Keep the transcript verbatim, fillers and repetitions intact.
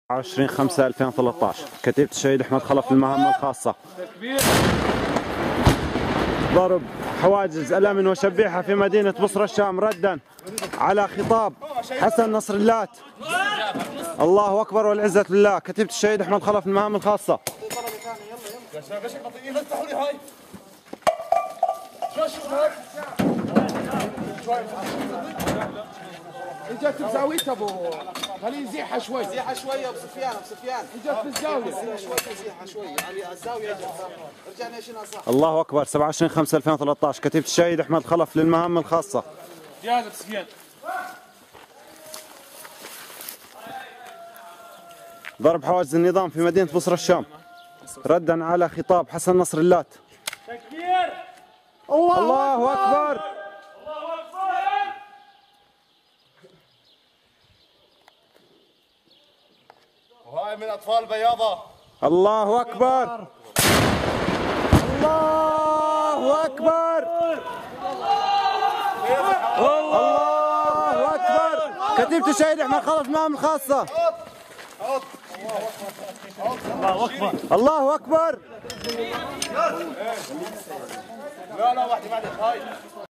عشرين خمسة ألفين وثلاثة عشر كتيبة الشهيد أحمد خلف للمهمة الخاصة. ضرب حواجز الأمن وشبيحة في مدينة بصرة الشام ردا على خطاب حسن نصر اللات. الله أكبر والعزة لله. كتيبة الشهيد أحمد خلف للمهام الخاصة. اجت بزاويته ابو خليه يزيحها شوي. زيحها شوي يا ابو سفيان ابو سفيان. اجت بالزاويه. زيحها شوي زيحها شوي على الزاويه. رجعنا ايش صح. الله اكبر. سبعة وعشرين خمسة ألفين وثلاثة عشر كتيبة الشهيد احمد خلف للمهام الخاصة. جاهز ابو سفيان. ضرب حواجز النظام في مدينة بصرة الشام ردا على خطاب حسن نصر اللات. تكبير. الله, الله اكبر. وهاي من اطفال بياضه. الله اكبر. الله اكبر. الله اكبر. كتيبة الشهيد احمد خلف المهام الخاصة. الله اكبر. الله اكبر. لا لا واحده بعد هاي.